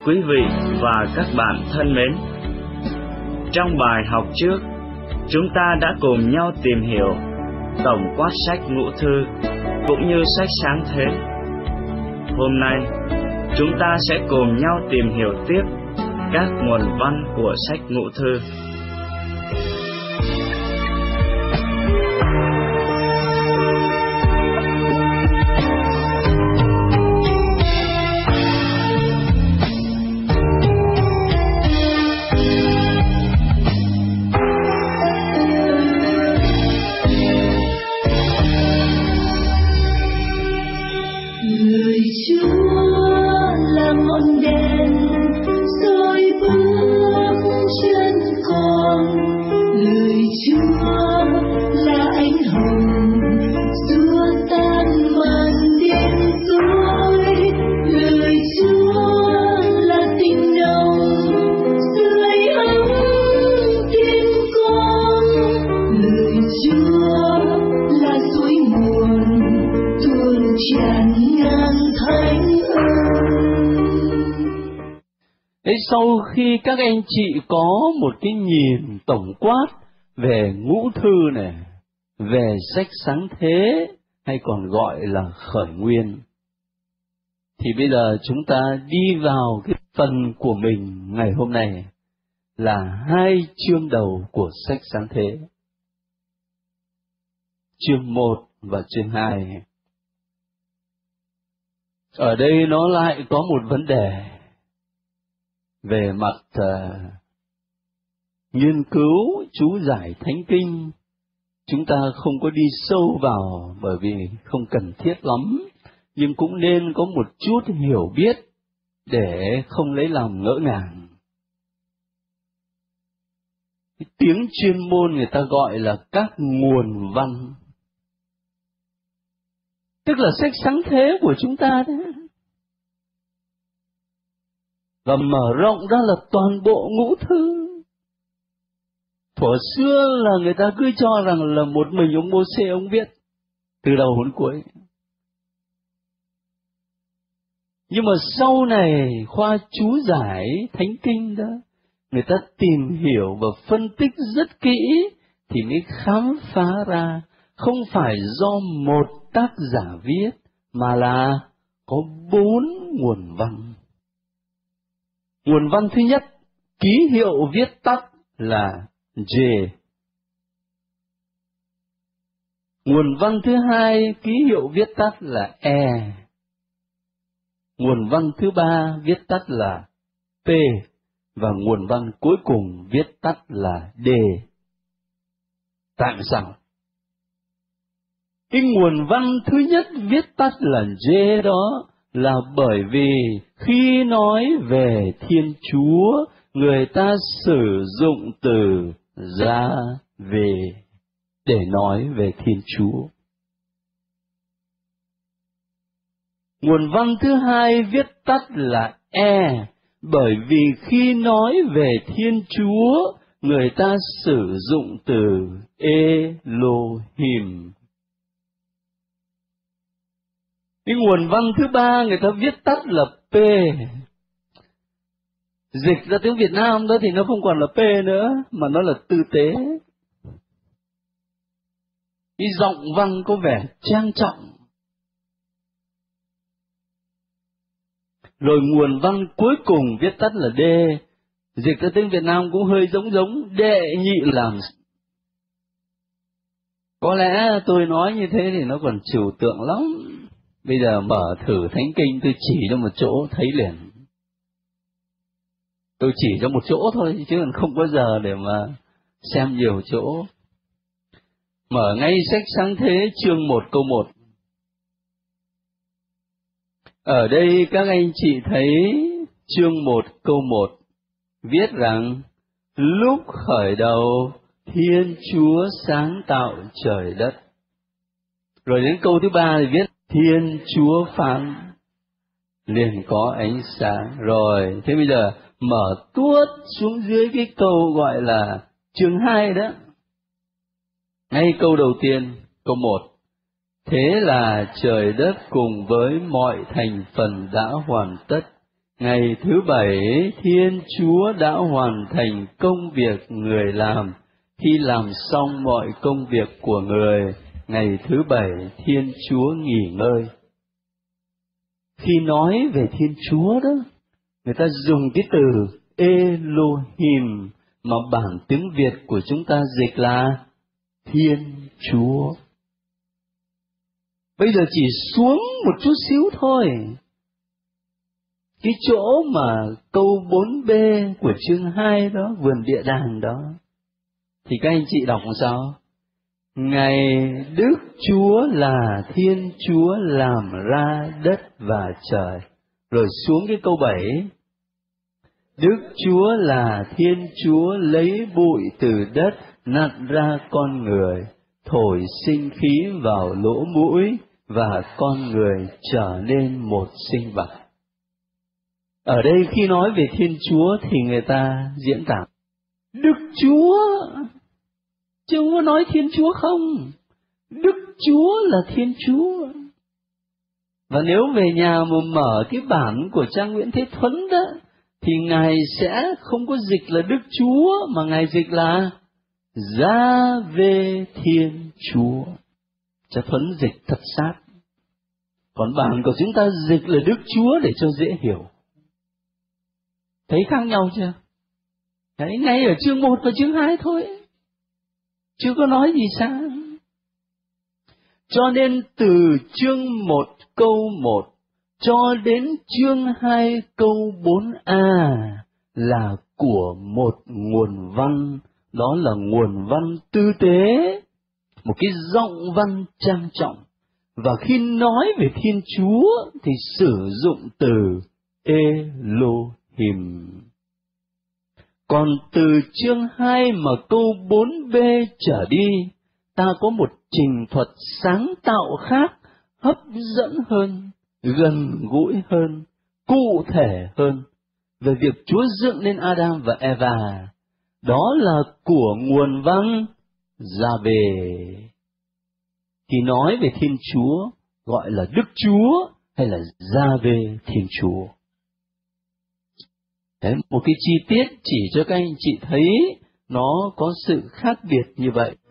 Quý vị và các bạn thân mến, trong bài học trước, chúng ta đã cùng nhau tìm hiểu tổng quát sách Ngũ Thư cũng như sách Sáng Thế. Hôm nay, chúng ta sẽ cùng nhau tìm hiểu tiếp các nguồn văn của sách Ngũ Thư. Sau khi các anh chị có một cái nhìn tổng quát về Ngũ Thư này, về sách Sáng Thế hay còn gọi là Khởi Nguyên, thì bây giờ chúng ta đi vào cái phần của mình ngày hôm nay là 2 chương đầu của sách Sáng Thế, chương 1 và chương 2. Ở đây nó lại có một vấn đề về mặt nghiên cứu chú giải Thánh Kinh. Chúng ta không có đi sâu vào bởi vì không cần thiết lắm, nhưng cũng nên có một chút hiểu biết để không lấy làm ngỡ ngàng. Cái tiếng chuyên môn người ta gọi là các nguồn văn, tức là sách Sáng Thế của chúng ta đấy. Và mở rộng ra là toàn bộ Ngũ Thư. Thuở xưa là người ta cứ cho rằng là một mình ông Mô-sê ông viết từ đầu đến cuối. Nhưng mà sau này khoa chú giải Thánh Kinh đó, người ta tìm hiểu và phân tích rất kỹ thì mới khám phá ra không phải do một tác giả viết mà là có 4 nguồn văn. Nguồn văn thứ nhất, ký hiệu viết tắt là J. Nguồn văn thứ hai, ký hiệu viết tắt là E. Nguồn văn thứ ba, viết tắt là P. Và nguồn văn cuối cùng viết tắt là D. Tại sao? Cái nguồn văn thứ nhất viết tắt là J đó là bởi vì khi nói về Thiên Chúa, người ta sử dụng từ ra về để nói về Thiên Chúa. Nguồn văn thứ hai viết tắt là E, bởi vì khi nói về Thiên Chúa, người ta sử dụng từ Elohim. Cái nguồn văn thứ ba người ta viết tắt là P. Dịch ra tiếng Việt Nam đó thì nó không còn là P nữa, mà nó là tư tế. Cái giọng văn có vẻ trang trọng. Rồi nguồn văn cuối cùng viết tắt là D. Dịch ra tiếng Việt Nam cũng hơi giống đệ nhị làm. Có lẽ tôi nói như thế thì nó còn trừu tượng lắm. Bây giờ mở thử Thánh Kinh, tôi chỉ cho một chỗ thấy liền. Tôi chỉ cho một chỗ thôi, chứ không có giờ để mà xem nhiều chỗ. Mở ngay sách Sáng Thế chương 1 câu 1. Ở đây các anh chị thấy chương 1 câu 1 viết rằng lúc khởi đầu Thiên Chúa sáng tạo trời đất. Rồi đến câu thứ 3 thì viết Thiên Chúa phán liền có ánh sáng. Rồi, thế bây giờ mở tuốt xuống dưới cái câu gọi là chương 2 đó. Ngay câu đầu tiên, câu 1. Thế là trời đất cùng với mọi thành phần đã hoàn tất, Ngày thứ bảy, Thiên Chúa đã hoàn thành công việc người làm. Khi làm xong mọi công việc của người, ngày thứ bảy, Thiên Chúa nghỉ ngơi. Khi nói về Thiên Chúa đó, người ta dùng cái từ Elohim, mà bản tiếng Việt của chúng ta dịch là Thiên Chúa. Bây giờ chỉ xuống một chút xíu thôi. Cái chỗ mà câu 4b của chương 2 đó, vườn địa đàng đó, thì các anh chị đọc làm sao? Ngày Đức Chúa là Thiên Chúa làm ra đất và trời. Rồi xuống cái câu 7. Đức Chúa là Thiên Chúa lấy bụi từ đất nặn ra con người, thổi sinh khí vào lỗ mũi, và con người trở nên một sinh vật. Ở đây khi nói về Thiên Chúa thì người ta diễn tả Đức Chúa, chứ không có nói Thiên Chúa không. Đức Chúa là Thiên Chúa. Và nếu về nhà mà mở cái bản của cha Nguyễn Thế Thuấn đó, thì Ngài sẽ không có dịch là Đức Chúa, mà Ngài dịch là Gia-vê Thiên Chúa. Cha Thuấn dịch thật sát. Còn bản của chúng ta dịch là Đức Chúa để cho dễ hiểu. Thấy khác nhau chưa? Đấy, ngay ở chương 1 và chương 2 thôi. Chưa có nói gì xa. Cho nên từ chương 1 câu 1 cho đến chương 2 câu 4a là của một nguồn văn, đó là nguồn văn tư tế, một cái giọng văn trang trọng. Và khi nói về Thiên Chúa thì sử dụng từ Elohim. Còn từ chương 2 mà câu 4b trở đi, ta có một trình thuật sáng tạo khác, hấp dẫn hơn, gần gũi hơn, cụ thể hơn về việc Chúa dựng nên Adam và Eva. Đó là của nguồn văn Gia-vê. Thì nói về Thiên Chúa gọi là Đức Chúa hay là Gia-vê Thiên Chúa. Đấy, một cái chi tiết chỉ cho các anh chị thấy nó có sự khác biệt như vậy.